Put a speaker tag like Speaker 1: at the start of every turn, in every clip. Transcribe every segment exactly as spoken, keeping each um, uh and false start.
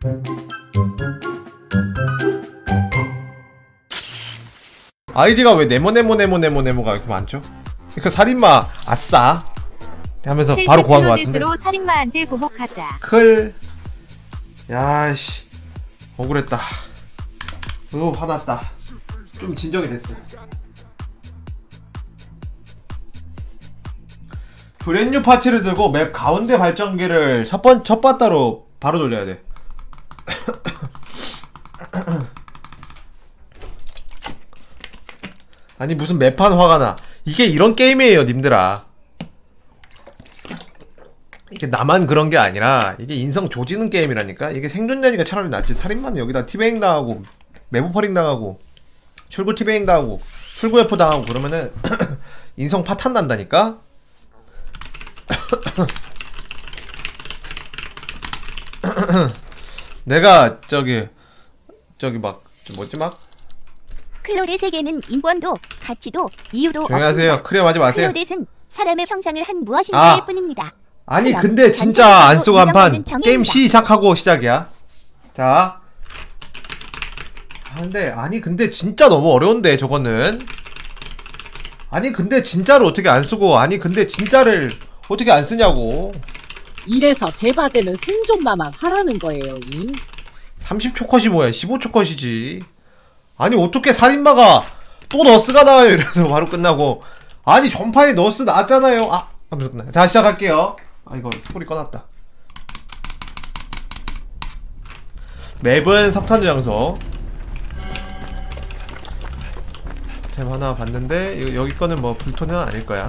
Speaker 1: 아이디가 왜 네모네모네모네모네모가 이렇게 많죠? 그 살인마 아싸 하면서 바로 구한 것 같은데.
Speaker 2: 살인마한테 보복하자.
Speaker 1: 클. 야씨 억울했다. 으 화났다. 좀 진정이 됐어. 브랜뉴 파츠를 들고 맵 가운데 발전기를 첫 번, 첫 바따로 바로 돌려야 돼. 아니 무슨 매판 화가 나. 이게 이런 게임이에요 님들아. 이게 나만 그런 게 아니라 이게 인성 조지는 게임이라니까. 이게 생존자니까 차라리 낫지. 살인마는 여기다 티베잉 당하고 매부퍼링 당하고 출구 티베잉 당하고 출구 F 당하고 그러면은 인성 파탄 난다니까. 내가 저기 저기 막 뭐지 막
Speaker 2: 클로데 세계는 인권도 가치도 이유도
Speaker 1: 조용히 하세요. 크레임 하지 마세요.
Speaker 2: 클로데는 사람의 형상을 한 무엇인가일
Speaker 1: 아.
Speaker 2: 뿐입니다.
Speaker 1: 아니 근데 진짜 안 쓰고 한판 게임 시작하고 시작이야. 자. 아 근데 아니 근데 진짜 너무 어려운데 저거는. 아니 근데 진짜를 어떻게 안 쓰고 아니 근데 진짜를 어떻게 안 쓰냐고.
Speaker 3: 이래서 대바대는 생존마만 하라는 거예요. 이?
Speaker 1: 삼십 초 컷이 뭐야? 십오 초 컷이지. 아니 어떻게 살인마가 또 너스가 나와요. 이래서 바로 끝나고. 아니 전파에 너스 나왔잖아요. 아 하면서 끝나요. 다시 시작할게요. 아 이거 소리 꺼놨다. 맵은 석탄 장소. 템 하나 봤는데 여, 여기 거는 뭐 불토는 아닐 거야.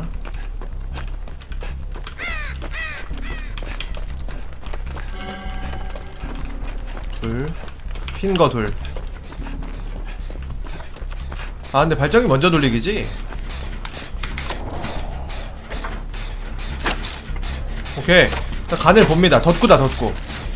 Speaker 1: 둘 핀 거 둘. 아 근데 발전기 먼저 돌리기지? 오케이 간을 봅니다. 덧구다 덧구.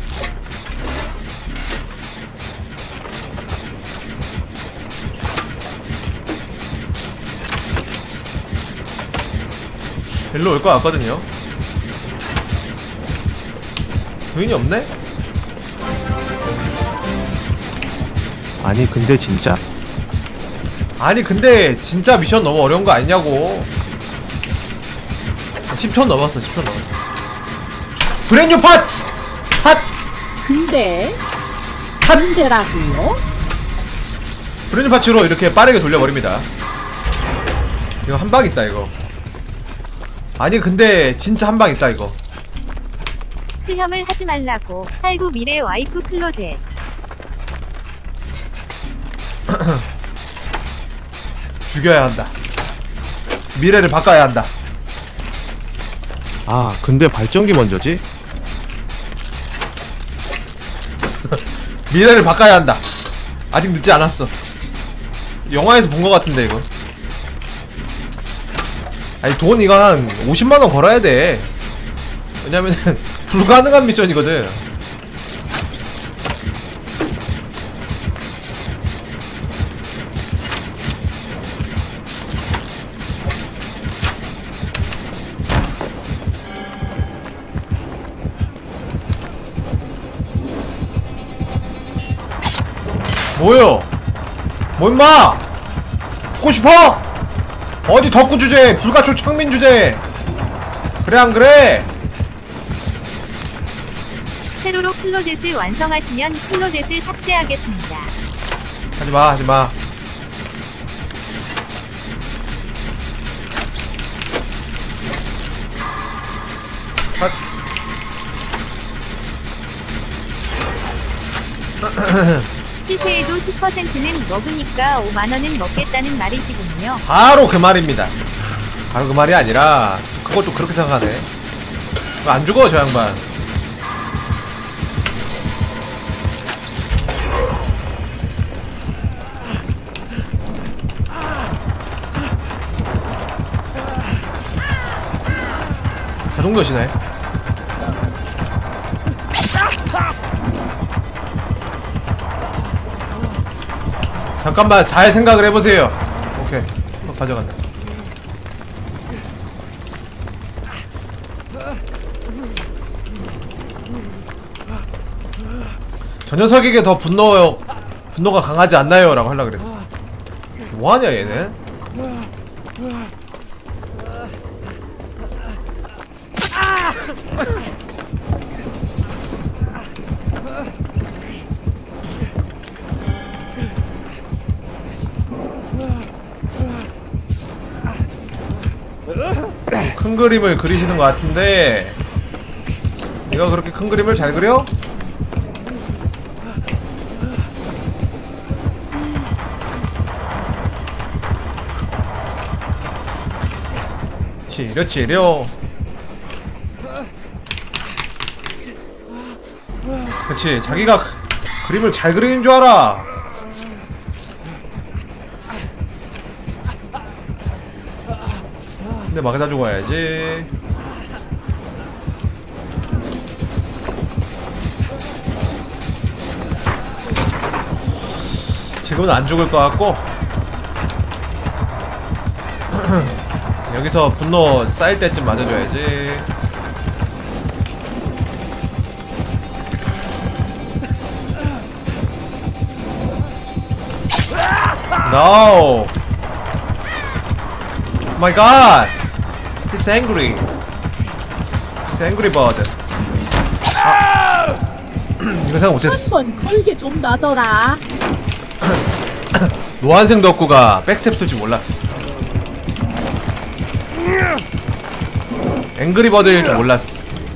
Speaker 1: 일로 올 것 같거든요. 부인이 없네?
Speaker 4: 아니 근데 진짜
Speaker 1: 아니 근데 진짜 미션 너무 어려운 거 아니냐고. 십 초 넘었어. 십 초 넘었어. 브랜뉴 파츠! 핫!
Speaker 3: 근데 근데라고요?
Speaker 1: 브랜뉴 파츠로 이렇게 빠르게 돌려버립니다. 이거 한방 있다 이거. 아니 근데 진짜 한방 있다 이거.
Speaker 2: 클혐을 하지 말라고. 살구 미래 와이프 클로데.
Speaker 1: 죽여야 한다. 미래를 바꿔야 한다.
Speaker 4: 아 근데 발전기 먼저지?
Speaker 1: 미래를 바꿔야 한다. 아직 늦지 않았어. 영화에서 본 것 같은데 이거. 아니 돈 이거 한 오십만 원 걸어야 돼. 왜냐면은 불가능한 미션이거든. 뭐요? 뭐 임마? 죽고 싶어? 어디 덕구 주제, 불가초 창민 주제. 그래 안 그래?
Speaker 2: 세로로 클로젯을 완성하시면 클로젯을 삭제하겠습니다.
Speaker 1: 하지마 하지마.
Speaker 2: 실패해도 십 퍼센트는 먹으니까 오만 원은 먹겠다는 말이시군요.
Speaker 1: 바로 그 말입니다. 바로 그 말이 아니라 그것도 그렇게 생각하네. 안 죽어 저 양반. 자동도시네. 잠깐만 잘 생각을 해보세요. 오케이 어, 가져간다. 저 녀석에게 더 분노 분노가 강하지 않나요? 라고 하려고 그랬어. 뭐하냐 얘는? 큰 그림을 그리시는 것 같은데 네가 그렇게 큰 그림을 잘 그려? 치료 치료. 그치, 자기가 그림을 잘 그리는 줄 알아. 근데 막에다 죽어야지. 지금은 안 죽을 것 같고 여기서 분노 쌓일 때쯤 맞아줘야지. No! Oh my god! He's angry. He's angry bird. 아. 이거 생각 못했어.
Speaker 3: 한 번 걸게 좀 나더라.
Speaker 1: 노안생 덕구가 백스텝 쏠 줄 몰랐어. 앵그리 버드일 줄 몰랐어.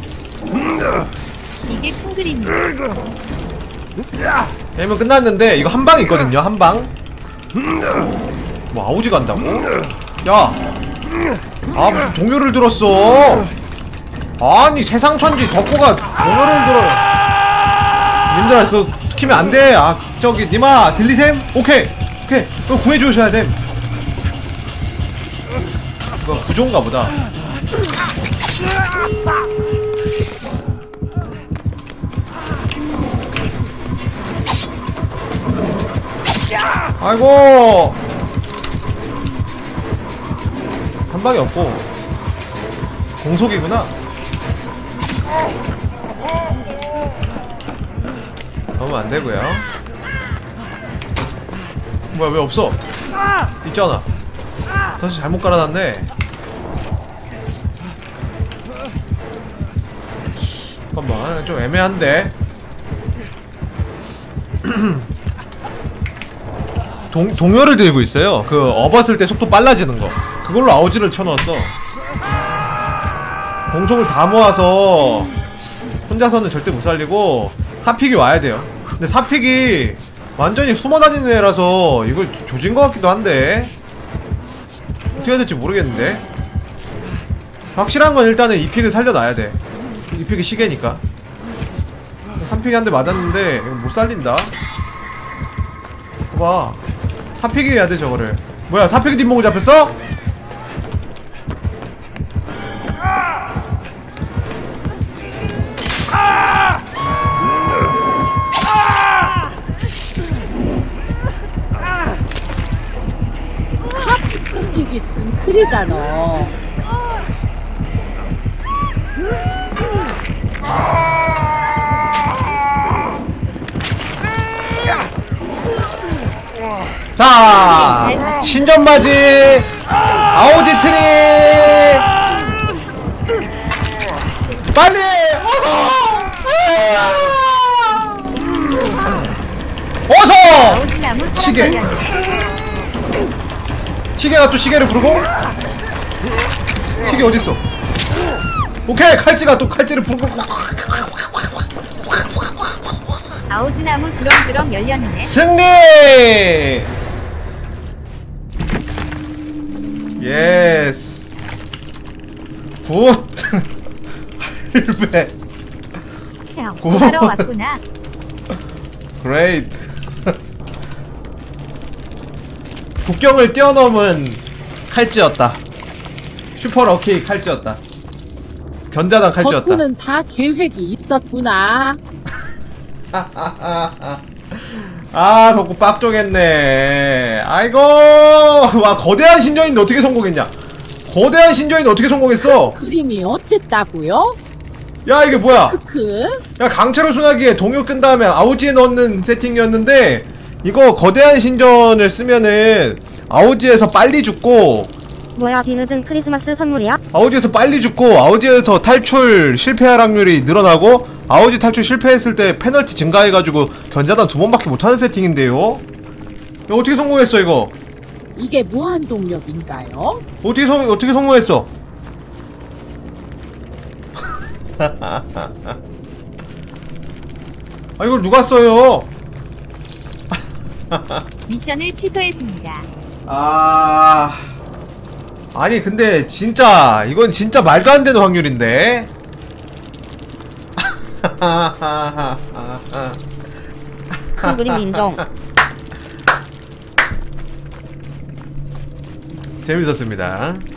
Speaker 2: 이게 큰 그림이야.
Speaker 1: 게임은 끝났는데 이거 한 방 있거든요. 한 방. 뭐 아우지 간다고? 야, 아 무슨 동요를 들었어? 아니 세상 천지 덕구가 동요를 들어. 님들아 그 키면 안 돼. 아 저기 님아 들리셈? 오케이 오케이 그거 구해주셔야 돼. 그거 구조인가 보다. 아이고 한 방이 없고 공속이구나. 그러면 안 되고요. 뭐야 왜 없어? 있잖아. 다시 잘못 깔아놨네. 잠깐만 좀 애매한데. 동, 동요를 들고 있어요. 그 업었을 때 속도 빨라지는 거. 그걸로 아우지를 쳐넣었어. 공속을 다 모아서 혼자서는 절대 못 살리고 사픽이 와야 돼요. 근데 사픽이 완전히 숨어다니는 애라서 이걸 조진 것 같기도 한데 어떻게 해야 될지 모르겠는데. 확실한 건 일단은 이 픽을 살려놔야 돼. 이 픽이 시계니까. 삼 픽이 한 대 맞았는데 이거 못 살린다. 봐봐. 사 픽이 해야 돼 저거를. 뭐야 사 픽이 뒷목을 잡혔어?
Speaker 3: 이게 쓴 클이잖아.
Speaker 1: 자, 신전맞이 아우지 트리 빨리 어서 어서 시계 시계가 또 시계를 부르고. 시계 어딨어? 오케이 칼찌가 또 칼찌를 부르고.
Speaker 2: 아오지나무 주렁주렁 열렸네.
Speaker 1: 승리! 예스. 굿. 할배.
Speaker 2: 형, 하러 왔구나.
Speaker 1: 그레이트. 국경을 뛰어넘은 칼찌였다. 슈퍼 럭키 칼찌였다. 견자단 칼찌였다.
Speaker 3: 덕구는 다 계획이 있었구나.
Speaker 1: 아 덕구 빡종했네. 아이고 와 거대한 신전인데 어떻게 성공했냐. 거대한 신전인데 어떻게 성공했어.
Speaker 3: 그림이 어쨌다고요?
Speaker 1: 야 이게 뭐야?
Speaker 3: 크크.
Speaker 1: 야 강철호 순하기에 동요 끈 다음에 아우지에 넣는 세팅이었는데 이거 거대한 신전을 쓰면은 아우지에서 빨리 죽고
Speaker 5: 뭐야 뒤늦은 크리스마스 선물이야?
Speaker 1: 아우지에서 빨리 죽고 아우지에서 탈출 실패할 확률이 늘어나고 아우지 탈출 실패했을 때 페널티 증가해가지고 견자단 두 번밖에 못하는 세팅인데요? 야, 어떻게 성공했어 이거?
Speaker 3: 이게 무한 동력인가요?
Speaker 1: 어떻게 성 어떻게 성공했어? 아 이걸 누가 써요?
Speaker 2: 미션을 취소했습니다.
Speaker 1: 아 아니 근데 진짜 이건 진짜 말도 안 되는 확률인데.
Speaker 5: 큰 그림 인정.
Speaker 1: 재밌었습니다.